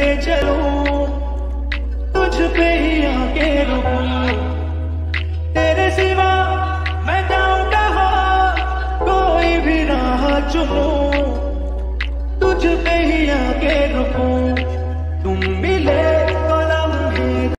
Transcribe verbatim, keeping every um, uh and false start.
से चलूं, तुझ पे ही आके रुकूं। तेरे सिवा मैं जाऊं कहाँ, कोई भी राह चुनूं, तुझ पे ही आके रुकूं।